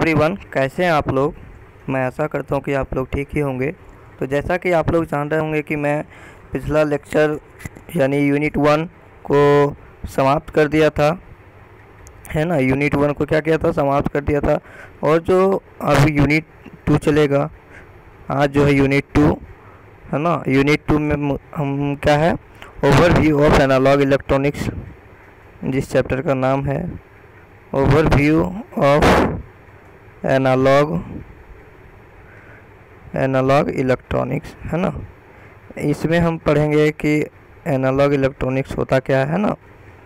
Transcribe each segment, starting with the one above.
Everyone, कैसे हैं आप लोग। मैं आशा करता हूं कि आप लोग ठीक ही होंगे। तो जैसा कि आप लोग जान रहे होंगे कि मैं पिछला लेक्चर यानी यूनिट 1 को समाप्त कर दिया था, है ना। यूनिट 1 को क्या किया था, समाप्त कर दिया था। और जो अब यूनिट 2 चलेगा, आज जो है यूनिट 2, है ना। यूनिट 2 में हम क्या है, ओवरव्यू ऑफ एनालॉग इलेक्ट्रॉनिक्स, जिस चैप्टर का नाम है ओवरव्यू ऑफ एनालॉग इलेक्ट्रॉनिक्स, है ना। इसमें हम पढ़ेंगे कि एनालॉग इलेक्ट्रॉनिक्स होता क्या है ना।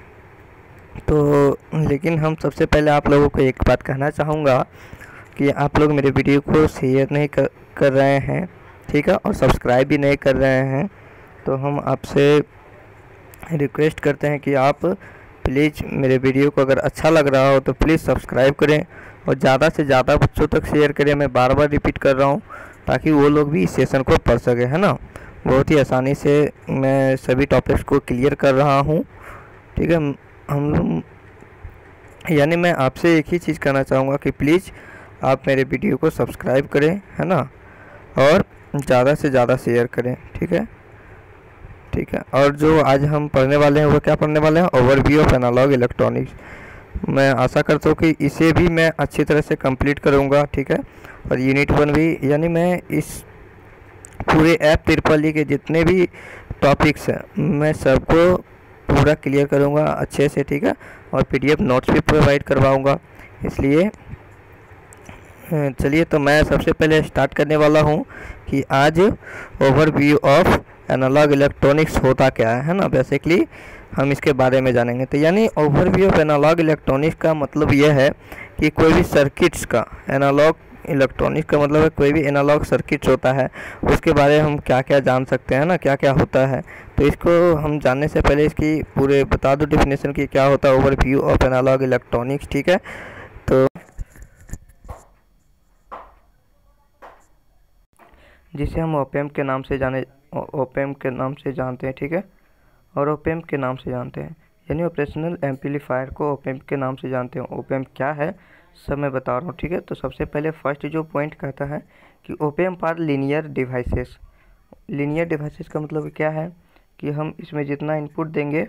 तो लेकिन हम सबसे पहले आप लोगों को एक बात कहना चाहूँगा कि आप लोग मेरे वीडियो को शेयर नहीं कर रहे हैं, ठीक है, और सब्सक्राइब भी नहीं कर रहे हैं। तो हम आपसे रिक्वेस्ट करते हैं कि आप प्लीज़ मेरे वीडियो को अगर अच्छा लग रहा हो तो प्लीज़ सब्सक्राइब करें और ज़्यादा से ज़्यादा बच्चों तक शेयर करें। मैं बार बार रिपीट कर रहा हूँ ताकि वो लोग भी इस सेशन को पढ़ सकें, है ना। बहुत ही आसानी से मैं सभी टॉपिक्स को क्लियर कर रहा हूँ, ठीक है। हम यानी मैं आपसे एक ही चीज़ कहना चाहूँगा कि प्लीज़ आप मेरे वीडियो को सब्सक्राइब करें, है ना, और ज़्यादा से ज़्यादा शेयर करें, ठीक है। ठीक है, और जो आज हम पढ़ने वाले हैं वो क्या पढ़ने वाले हैं, ओवरव्यू ऑफ एनालॉग इलेक्ट्रॉनिक्स। मैं आशा करता हूँ कि इसे भी मैं अच्छी तरह से कंप्लीट करूँगा, ठीक है। और यूनिट 1 भी, यानी मैं इस पूरे ऐप ट्रिपल ई के जितने भी टॉपिक्स हैं मैं सबको पूरा क्लियर करूँगा अच्छे से, ठीक है। और पीडीएफ नोट्स भी प्रोवाइड करवाऊँगा। इसलिए चलिए, तो मैं सबसे पहले स्टार्ट करने वाला हूँ कि आज ओवरव्यू ऑफ एनालॉग इलेक्ट्रॉनिक्स होता क्या है ना। बेसिकली हम इसके बारे में जानेंगे। तो यानी ओवरव्यू ऑफ एनालॉग इलेक्ट्रॉनिक्स का मतलब यह है कि कोई भी सर्किट्स का, एनालॉग इलेक्ट्रॉनिक्स का मतलब है कोई भी एनालॉग सर्किट्स होता है उसके बारे में हम क्या क्या जान सकते हैं ना, क्या क्या होता है। तो इसको हम जानने से पहले इसकी पूरे बता दो डेफिनेशन की क्या होता है ओवरव्यू ऑफ एनालॉग इलेक्ट्रॉनिक्स, ठीक है। तो जिसे हम ओपेम्प के नाम से जानते हैं, ठीक है, और ओपेम्प के नाम से जानते हैं, यानी ऑपरेशनल एम्पलीफायर को ओपेम्प के नाम से जानते हैं। ओपेम्प क्या है सब मैं बता रहा हूँ, ठीक है। तो सबसे पहले फर्स्ट जो पॉइंट कहता है कि op amp are linear devices. Linear devices का मतलब क्या है कि हम इसमें जितना इनपुट देंगे,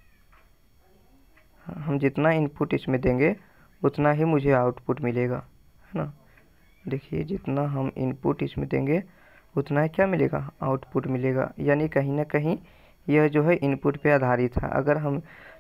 इसमें देंगे उतना ही मुझे आउटपुट मिलेगा, है ना। देखिए, जितना हम इनपुट इसमें देंगे उतना ही क्या मिलेगा, आउटपुट मिलेगा। यानी कहीं ना कहीं यह जो है इनपुट पे आधारित है। अगर हम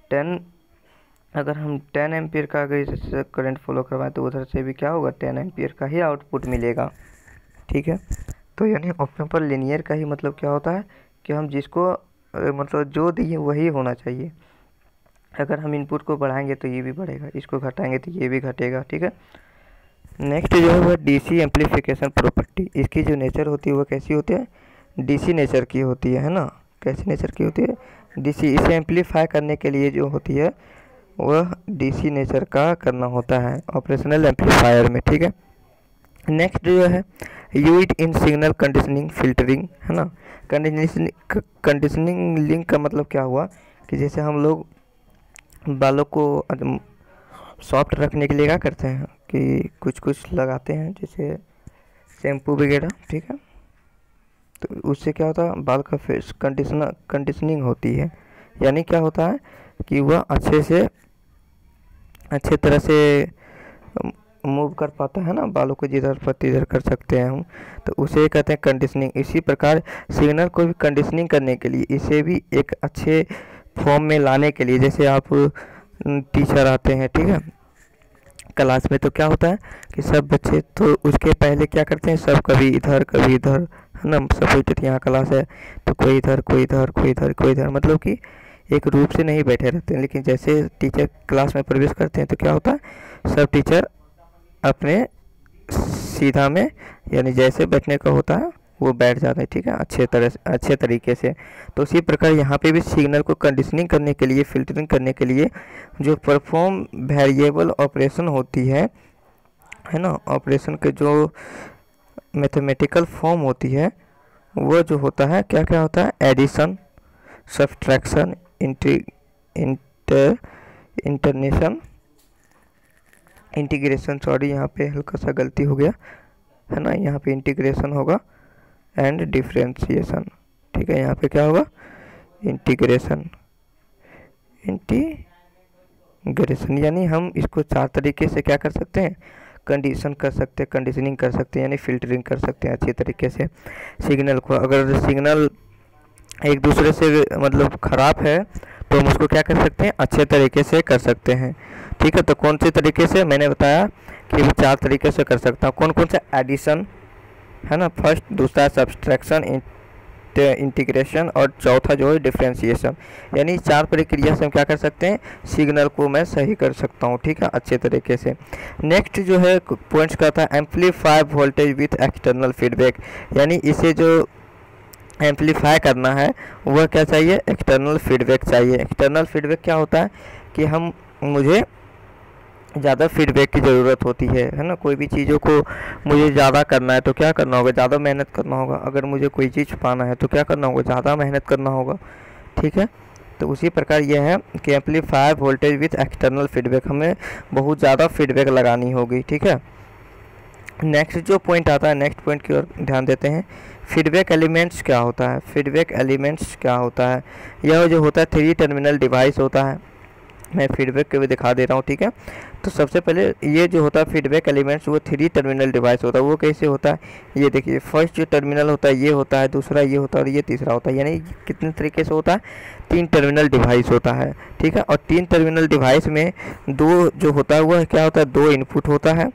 10 एम्पियर का अगर करंट फॉलो करवाएं तो उधर से भी क्या होगा, 10 एम्पियर का ही आउटपुट मिलेगा, ठीक है। तो यानी ऑप्शन पर लीनियर का ही मतलब क्या होता है कि हम जिसको मतलब जो दिए वही होना चाहिए। अगर हम इनपुट को बढ़ाएंगे तो ये भी बढ़ेगा, इसको घटाएंगे तो ये भी घटेगा, ठीक है। नेक्स्ट जो है वह डीसी एम्पलीफिकेशन प्रॉपर्टी। इसकी जो नेचर होती है वह कैसी होती है, डीसी नेचर की होती है ना। कैसी नेचर की होती है, डीसी। इसे एम्पलीफाई करने के लिए जो होती है वह डीसी नेचर का करना होता है ऑपरेशनल एम्पलीफायर में, ठीक है। नेक्स्ट जो है use in signal conditioning filtering, है ना। कंडीशनिंग लिंक का मतलब क्या हुआ कि जैसे हम लोग बालों को सॉफ्ट रखने के लिए क्या करते हैं कि कुछ लगाते हैं, जैसे शैम्पू वगैरह, ठीक है। तो उससे क्या होता है, बाल का फेस कंडीशनिंग होती है। यानी क्या होता है कि वह अच्छे तरह से मूव कर पाता है ना, बालों को जिधर पर तिधर कर सकते हैं हम, तो उसे कहते हैं कंडीशनिंग। इसी प्रकार सिग्नल को भी कंडीशनिंग करने के लिए, इसे भी एक अच्छे फॉर्म में लाने के लिए, जैसे आप टीचर आते हैं, ठीक है, क्लास में, तो क्या होता है कि सब बच्चे तो उसके पहले क्या करते हैं, सब कभी इधर कभी इधर, है ना। सब यहाँ क्लास है तो कोई इधर कोई इधर कोई इधर कोई इधर, मतलब कि एक रूप से नहीं बैठे रहते हैं। लेकिन जैसे टीचर क्लास में प्रवेश करते हैं तो क्या होता है, सब टीचर अपने सीधा में, यानी जैसे बैठने का होता है वो बैठ जाते हैं, ठीक है, अच्छे तरीके से। तो उसी प्रकार यहाँ पे भी सिग्नल को कंडीशनिंग करने के लिए, फिल्टरिंग करने के लिए जो परफॉर्म वेरिएबल ऑपरेशन होती है ना, ऑपरेशन के जो मैथमेटिकल फॉर्म होती है वो जो होता है, क्या क्या होता है, एडिशन, सब्ट्रैक्शन, इंटरनेशन, इंटीग्रेशन, सॉरी यहाँ पे हल्का सा गलती हो गया है ना, यहाँ पे इंटीग्रेशन होगा एंड डिफ्रेंशिएशन। ठीक है, यहाँ पे क्या होगा, इंटीग्रेशन, इंटीग्रेशन यानी हम इसको 4 तरीके से क्या कर सकते हैं, कंडीशन कर सकते हैं, कंडीशनिंग कर सकते हैं, यानी फिल्टरिंग कर सकते हैं अच्छी तरीके से सिग्नल को। अगर सिग्नल एक दूसरे से मतलब ख़राब है तो हम उसको क्या कर सकते हैं, अच्छे तरीके से कर सकते हैं। ठीक है, तो कौन से तरीके से, मैंने बताया कि मैं 4 तरीके से कर सकता हूँ। कौन कौन सा, एडिशन है ना फर्स्ट, दूसरा सब्सट्रैक्शन, इंटीग्रेशन और चौथा जो है डिफ्रेंशिएशन। यानी 4 प्रक्रिया से हम क्या कर सकते हैं, सिग्नल को मैं सही कर सकता हूँ। ठीक है, अच्छे तरीके से। नेक्स्ट जो है पॉइंट्स का था amplify voltage with external feedback, यानी इसे जो एम्पलीफाई करना है वह क्या चाहिए, एक्सटर्नल फीडबैक चाहिए। एक्सटर्नल फीडबैक क्या होता है कि मुझे ज़्यादा फीडबैक की ज़रूरत होती है ना। कोई भी चीज़ों को मुझे ज़्यादा करना है तो क्या करना होगा, ज़्यादा मेहनत करना होगा। अगर मुझे कोई चीज़ पाना है तो क्या करना होगा, ज़्यादा मेहनत करना होगा। ठीक है, तो उसी प्रकार यह है कि amplifier voltage with external feedback, हमें बहुत ज़्यादा फीडबैक लगानी होगी। ठीक है, नेक्स्ट जो पॉइंट आता है, नेक्स्ट पॉइंट की ओर ध्यान देते हैं। फीडबैक एलिमेंट्स क्या होता है, फीडबैक एलिमेंट्स क्या होता है, यह जो होता है 3 टर्मिनल डिवाइस होता है। मैं फीडबैक के भी दिखा दे रहा हूँ। ठीक है, तो सबसे पहले ये जो होता है फीडबैक एलिमेंट्स, वो 3 टर्मिनल डिवाइस होता है। वो कैसे होता है, ये देखिए, फर्स्ट जो टर्मिनल होता है ये होता है, दूसरा ये होता है और ये तीसरा होता है। यानी कितने तरीके से होता है, 3 टर्मिनल डिवाइस होता है। ठीक है, और 3 टर्मिनल डिवाइस में 2 जो होता है वह क्या होता है, 2 इनपुट होता है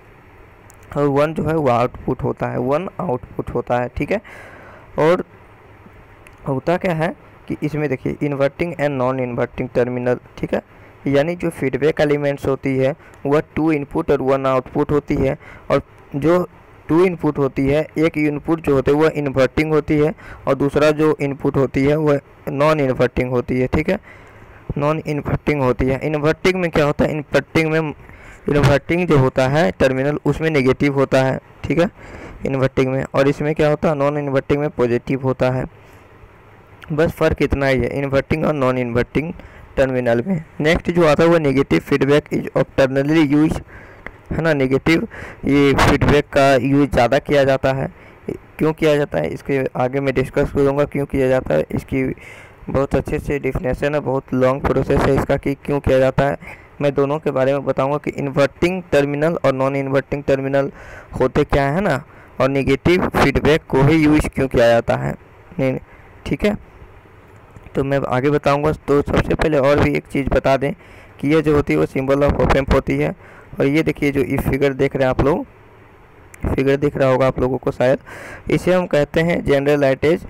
और 1 जो है वो आउटपुट होता है, 1 आउटपुट होता है। ठीक है, और होता क्या है कि इसमें देखिए inverting and non inverting terminal. ठीक है, यानी जो फीडबैक एलिमेंट्स होती है वह 2 इनपुट और 1 आउटपुट होती है। और जो 2 इनपुट होती है, एक इनपुट जो होती है वह इन्वर्टिंग होती है और दूसरा जो इनपुट होती है वह नॉन इन्वर्टिंग होती है। ठीक है, नॉन इन्वर्टिंग होती है। इन्वर्टिंग में क्या होता है, इन्वर्टिंग जो होता है टर्मिनल उसमें नेगेटिव होता है। ठीक है, इन्वर्टिंग में, और इसमें क्या होता है, नॉन इन्वर्टिंग में पॉजिटिव होता है। बस फ़र्क इतना ही है इन्वर्टिंग और नॉन इन्वर्टिंग टर्मिनल में। नेक्स्ट जो आता है वो नेगेटिव फीडबैक इज ऑप्टर्नली यूज, है ना। नेगेटिव ये फीडबैक का यूज ज़्यादा किया जाता है। क्यों किया जाता है, इसके आगे मैं डिस्कस करूँगा क्यों किया जाता है। इसकी बहुत अच्छे से डिफिनेशन है, बहुत लॉन्ग प्रोसेस है इसका कि क्यों किया जाता है। मैं दोनों के बारे में बताऊंगा कि इन्वर्टिंग टर्मिनल और नॉन इन्वर्टिंग टर्मिनल होते क्या है ना, और नेगेटिव फीडबैक को ही यूज क्यों किया जाता है। ठीक है, तो मैं आगे बताऊंगा। तो सबसे पहले और भी एक चीज़ बता दें कि ये जो होती है वो सिंबल ऑफ ऑप एम्प होती है। और ये देखिए जो इस फिगर देख रहे हैं आप लोग, फिगर दिख रहा होगा आप लोगों को शायद, इसे हम कहते हैं generalised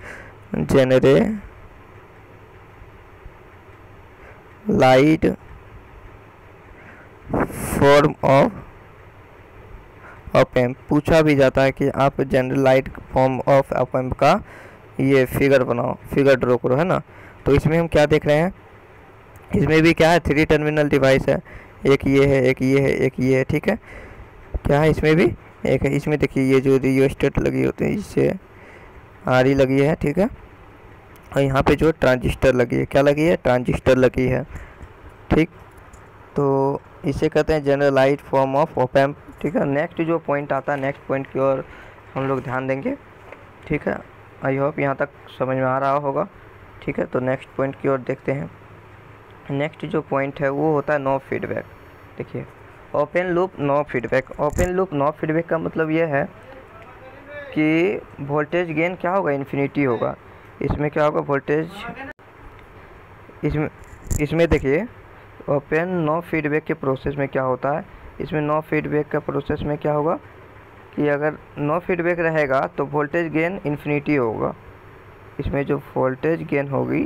light form of amp. पूछा भी जाता है कि आप general light form of op amp का ये फिगर बनाओ, फिगर ड्रॉ करो, है ना। तो इसमें हम क्या देख रहे हैं, इसमें भी क्या है, 3 टर्मिनल डिवाइस है। एक ये है, एक ये है, एक ये है। ठीक है, क्या है, इसमें भी एक है। इसमें देखिए ये जो रियोस्टेट लगी होती है, इससे आरी लगी है। ठीक है, और यहाँ पे जो ट्रांजिस्टर लगी है, क्या लगी है, ट्रांजिस्टर लगी है। ठीक, तो इसे कहते हैं general light form of op amp. ठीक है, नेक्स्ट जो पॉइंट आता है, नेक्स्ट पॉइंट की ओर हम लोग ध्यान देंगे। ठीक है, आई होप यहाँ तक समझ में आ रहा होगा। ठीक है, तो नेक्स्ट पॉइंट की ओर देखते हैं। नेक्स्ट जो पॉइंट है वो होता है नो फीडबैक। देखिए, open loop no feedback. Open loop no feedback का मतलब ये है कि वोल्टेज गेन क्या होगा, इन्फिनिटी होगा। इसमें क्या होगा, वोल्टेज इसमें देखिए ओपन नो फीडबैक के प्रोसेस में क्या होता है, इसमें नो फीडबैक का प्रोसेस में क्या होगा कि अगर नो फीडबैक रहेगा तो वोल्टेज गेन इन्फिनिटी होगा। इसमें जो वोल्टेज गेन होगी,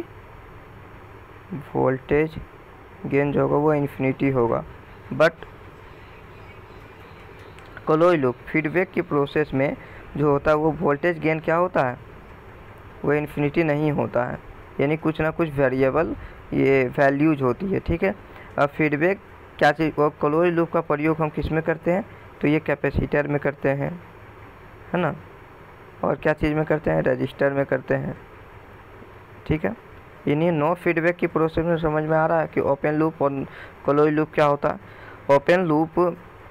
वोल्टेज गेन जो होगा वो इन्फिनिटी होगा। बट क्लोज लूप फीडबैक की प्रोसेस में जो होता है वो वोल्टेज गेन क्या होता है, वो इन्फिनिटी नहीं होता है। यानी कुछ ना कुछ वेरिएबल ये वैल्यूज होती है। ठीक है, अब फीडबैक क्या चीज़, और क्लोज लूप का प्रयोग हम किस में करते हैं, तो ये कैपेसिटर में करते हैं, है ना। और क्या चीज़ में करते हैं, रजिस्टर में करते हैं। ठीक है, यानी नो फीडबैक की प्रोसेस में समझ में आ रहा है कि ओपन लूप और क्लोज लूप क्या होता है। ओपन लूप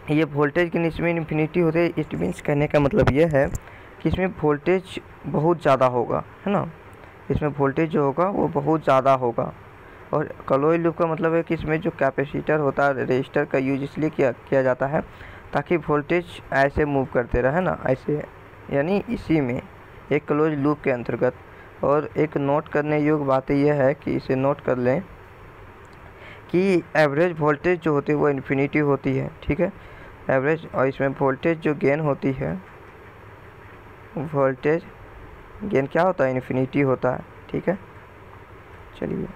ये वोल्टेज की इसमें इन्फिनिटी होते हैं। इट मीन्स कहने का मतलब ये है कि इसमें वोल्टेज बहुत ज़्यादा होगा, है ना। इसमें वोल्टेज जो होगा वो बहुत ज़्यादा होगा। और क्लोज लूप का मतलब है कि इसमें जो कैपेसिटर होता है, रेजिस्टर का यूज इसलिए किया जाता है ताकि वोल्टेज ऐसे मूव करते रहे ना, ऐसे, यानी इसी में एक क्लोज लूप के अंतर्गत। और एक नोट करने योग्य बात यह है कि इसे नोट कर लें कि एवरेज वोल्टेज जो होती है वो इन्फिनिटी होती है, ठीक है, एवरेज। और इसमें वोल्टेज जो गेन होती है, वोल्टेज गेन क्या होता है, इन्फिनिटी होता है, ठीक है। चलिए,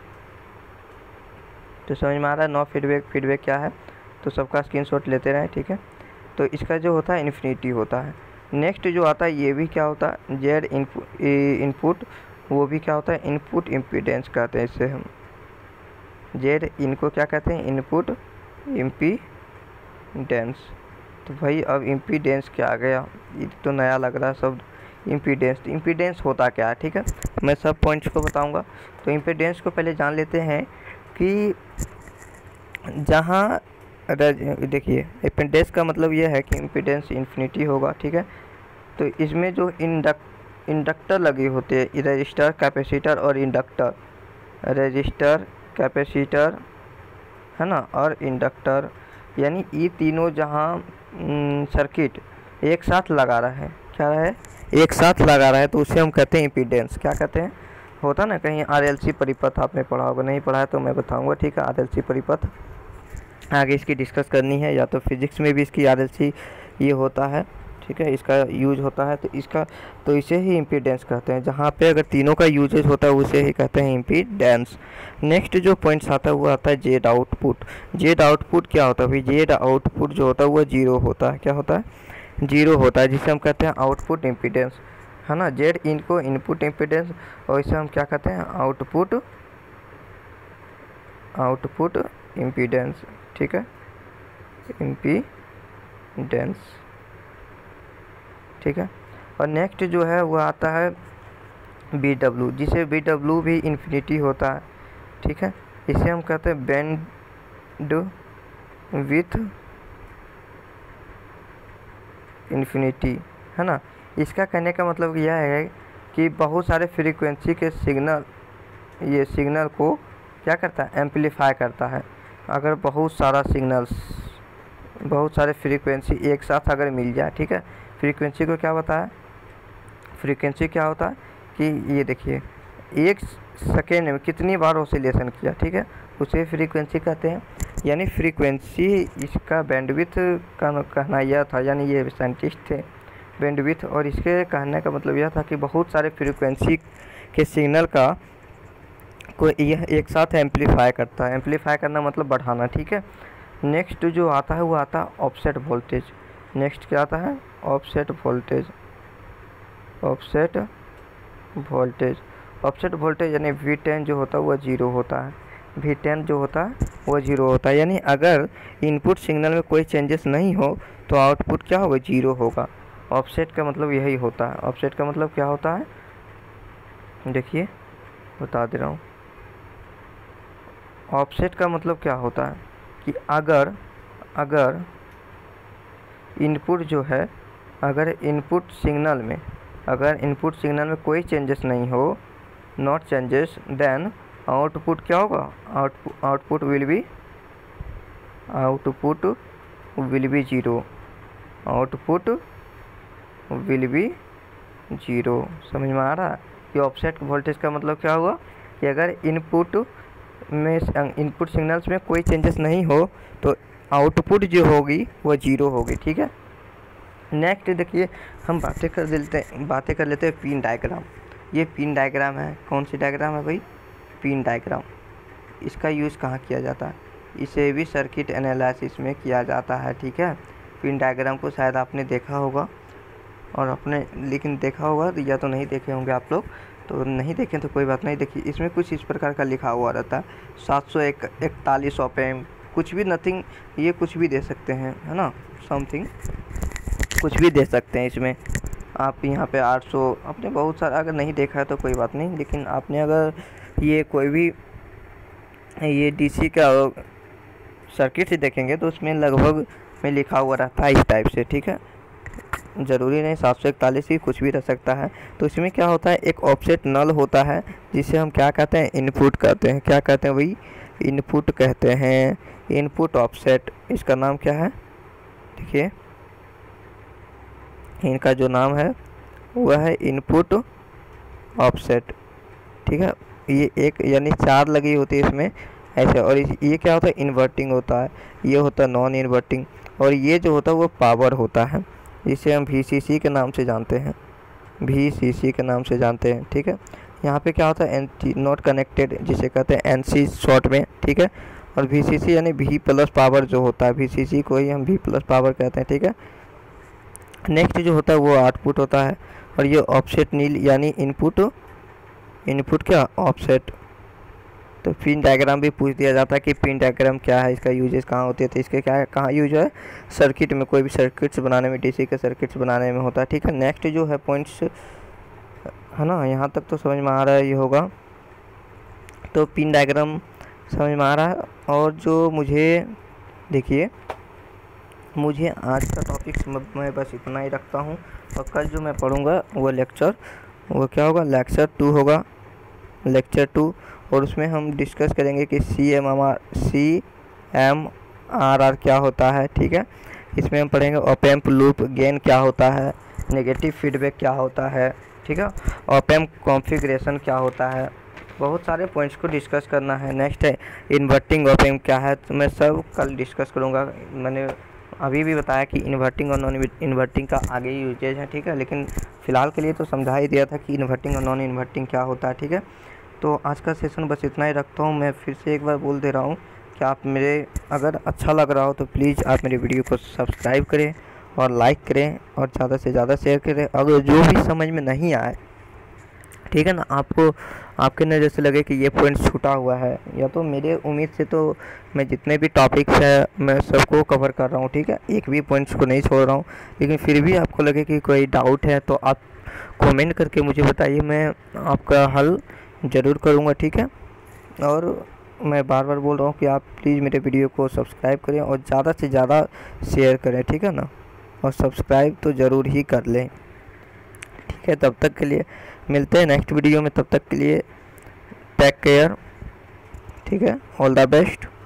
तो समझ में आ रहा है नो फीडबैक क्या है, तो सबका स्क्रीनशॉट लेते रहें, ठीक है। तो इसका जो होता है इन्फिनिटी होता है। नेक्स्ट जो आता है ये भी क्या होता है, जेड इनपुट, वो भी क्या होता है, इनपुट इम्पीडेंस कहते हैं इसे हम। जेड इनको क्या कहते हैं, इनपुट इम्पीडेंस। तो भाई अब इम्पीडेंस क्या आ गया, ये तो नया लग रहा है शब्द, इम्पीडेंस। तो इम्पीडेंस होता क्या है, ठीक है, मैं सब पॉइंट्स को बताऊंगा। तो इम्पीडेंस को पहले जान लेते हैं कि जहाँ देखिए, इम्पीडेंस का मतलब ये है कि इम्पीडेंस इन्फिनिटी होगा, ठीक है। तो इसमें जो इंडक्टर लगे होते हैं, रजिस्टर, कैपेसिटर और इंडक्टर, रजिस्टर, कैपेसिटर, है ना, और इंडक्टर, यानी ये तीनों जहाँ सर्किट एक साथ लगा रहा है, क्या है, एक साथ लगा रहा है, तो उसे हम कहते हैं इम्पीडेंस। क्या कहते हैं, होता ना कहीं आरएलसी परिपथ आपने पढ़ा होगा, नहीं पढ़ा है तो मैं बताऊंगा, ठीक है। आरएलसी परिपथ आगे इसकी डिस्कस करनी है, या तो फिजिक्स में भी इसकी आरएलसी ये होता है, ठीक है, इसका यूज होता है। तो इसका, तो इसे ही इम्पीडेंस कहते हैं। जहाँ पे अगर तीनों का यूजेज होता है उसे ही कहते हैं इम्पीडेंस। नेक्स्ट जो पॉइंट्स आता है वो आता है जेड आउटपुट। जेड आउटपुट क्या होता है भाई, जेड आउटपुट जो होता है वो जीरो होता है। क्या होता है, जीरो होता है, जिसे हम कहते हैं आउटपुट इम्पीडेंस, है ना। जेड इनको इनपुट इम्पीडेंस, और इसे हम क्या कहते हैं, आउटपुट इम्पीडेंस, ठीक है, इम्पीडेंस, ठीक है। और नेक्स्ट जो है वो आता है बी डब्ल्यू, जिसे बी डब्ल्यू भी इन्फिनिटी होता है, ठीक है। इसे हम कहते हैं बैंड विथ इन्फिनिटी, है ना। इसका कहने का मतलब यह है कि बहुत सारे फ्रीक्वेंसी के सिग्नल, ये सिग्नल को क्या करता है, एम्पलीफाई करता है। अगर बहुत सारा सिग्नल्स, बहुत सारे फ्रीक्वेंसी एक साथ अगर मिल जाए, ठीक है, फ्रीक्वेंसी को क्या बताया, फ्रीक्वेंसी क्या होता है कि ये देखिए, एक सेकेंड में कितनी बार ऑसिलेशन किया, ठीक है, उसे फ्रीक्वेंसी कहते हैं। यानी फ्रीक्वेंसी, इसका बैंडविड्थ का कहना यह था, यानी ये साइंटिस्ट थे बैंडविड्थ, और इसके कहने का मतलब यह था कि बहुत सारे फ्रीक्वेंसी के सिग्नल का को यह एक साथ एम्पलीफाई करता है। एम्पलीफाई करना मतलब बढ़ाना, ठीक है। नेक्स्ट जो आता है वो आता है ऑफसेट वोल्टेज। नेक्स्ट क्या आता है, offset voltage, offset voltage. Offset voltage यानी V10 जो होता है वो जीरो होता है, V10 जो होता है वो जीरो होता है। यानी अगर इनपुट सिग्नल में कोई चेंजेस नहीं हो तो आउटपुट क्या होगा, जीरो होगा। ऑफसेट का मतलब यही होता है। ऑफसेट का मतलब क्या होता है, देखिए बता दे रहा हूँ। ऑफसेट का मतलब क्या होता है कि अगर इनपुट जो है, अगर इनपुट सिग्नल में कोई चेंजेस नहीं हो, नॉट चेंजेस, देन आउटपुट क्या होगा, output will be zero, output will be zero. समझ में आ रहा है कि ऑफसेट वोल्टेज का मतलब क्या हुआ कि अगर इनपुट सिग्नल्स में कोई चेंजेस नहीं हो तो आउटपुट जो होगी वो जीरो होगी, ठीक है। नेक्स्ट देखिए, हम बातें कर लेते हैं पिन डायग्राम। ये पिन डायग्राम है, कौन सी डायग्राम है भाई, पिन डायग्राम। इसका यूज़ कहाँ किया जाता है, इसे भी सर्किट एनालिसिस में किया जाता है, ठीक है। पिन डायग्राम को शायद आपने देखा होगा, और आपने लेकिन देखा होगा या तो नहीं देखे होंगे आप लोग, तो नहीं देखें तो कोई बात नहीं। देखिए इसमें कुछ इस प्रकार का लिखा हुआ रहता है, 741 ऑप एम्प, कुछ भी, नथिंग, ये कुछ भी दे सकते हैं, है ना, समथिंग कुछ भी दे सकते हैं इसमें आप। यहाँ पे 800, आपने बहुत सारा अगर नहीं देखा है तो कोई बात नहीं, लेकिन आपने अगर ये कोई भी ये डीसी का सर्किट से देखेंगे तो उसमें लगभग में लिखा हुआ रहता है इस टाइप से, ठीक है। ज़रूरी नहीं 741 ही कुछ भी रह सकता है। तो इसमें क्या होता है, एक ऑफसेट नल होता है जिसे हम क्या कहते हैं, इनपुट कहते हैं। क्या कहते हैं भाई, इनपुट कहते हैं, इनपुट ऑफसेट। इसका नाम क्या है, देखिए इनका जो नाम है वह है इनपुट ऑफसेट, ठीक है। ये एक यानी 4 लगी होती है इसमें ऐसे। और ये क्या होता है, इन्वर्टिंग होता है, ये होता है नॉन इन्वर्टिंग, और ये जो होता है वो पावर होता है, जिसे हम VCC के नाम से जानते हैं, VCC के नाम से जानते हैं, ठीक है। यहाँ पे क्या होता है, NC नॉट कनेक्टेड, जिसे कहते हैं NC शॉर्ट में, ठीक है। और VCC यानी V+ पावर जो होता है, VCC को ही हम V+ पावर कहते हैं, ठीक है। नेक्स्ट जो होता है वो आउटपुट होता है, और ये ऑफसेट नील यानी इनपुट क्या, ऑफसेट। तो पिन डायग्राम भी पूछ दिया जाता है कि पिन डायग्राम क्या है, इसका यूजेस कहाँ होती है। तो इसके क्या है, कहाँ यूज है, सर्किट में, कोई भी सर्किट्स बनाने में, DC के सर्किट्स बनाने में होता है, ठीक है। नेक्स्ट जो है पॉइंट्स है ना, यहाँ तक तो समझ में आ रहा है ये होगा। तो पिन डायग्राम समझ में आ रहा है। और जो मुझे देखिए, मुझे आज का टॉपिक मैं बस इतना ही रखता हूँ, और कल जो मैं पढ़ूँगा वो लेक्चर, वो क्या होगा, लेक्चर 2 होगा, लेक्चर 2। और उसमें हम डिस्कस करेंगे कि CMRR क्या होता है, ठीक है। इसमें हम पढ़ेंगे ऑप एम्प लूप गेन क्या होता है, नेगेटिव फीडबैक क्या होता है, ठीक है। ऑप एम्प कॉन्फ़िगरेशन क्या होता है, बहुत सारे पॉइंट्स को डिस्कस करना है। नेक्स्ट है इन्वर्टिंग ऑप एम्प क्या है, तो मैं सब कल डिस्कस करूँगा। मैंने अभी भी बताया कि इन्वर्टिंग और नॉन इन्वर्टिंग का आगे ही यूजेज है, ठीक है। लेकिन फ़िलहाल के लिए तो समझा ही दिया था कि इन्वर्टिंग और नॉन इन्वर्टिंग क्या होता है, ठीक है। तो आज का सेशन बस इतना ही रखता हूँ। मैं फिर से एक बार बोल दे रहा हूँ कि आप मेरे, अगर अच्छा लग रहा हो तो प्लीज़ आप मेरे वीडियो को सब्सक्राइब करें और लाइक करें और ज़्यादा से ज़्यादा शेयर करें। अगर जो भी समझ में नहीं आए, ठीक है ना, आपको आपके नज़र से लगे कि ये पॉइंट छूटा हुआ है, या तो मेरे उम्मीद से तो मैं जितने भी टॉपिक्स है मैं सबको कवर कर रहा हूँ, ठीक है। एक भी पॉइंट्स को नहीं छोड़ रहा हूँ। लेकिन फिर भी आपको लगे कि कोई डाउट है तो आप कमेंट करके मुझे बताइए, मैं आपका हल ज़रूर करूँगा, ठीक है। और मैं बार बार बोल रहा हूँ कि आप प्लीज़ मेरे वीडियो को सब्सक्राइब करें और ज़्यादा से ज़्यादा शेयर करें, ठीक है ना। और सब्सक्राइब तो ज़रूर ही कर लें, ठीक है। तब तक के लिए मिलते हैं नेक्स्ट वीडियो में, तब तक के लिए टेक केयर, ठीक है। All the best.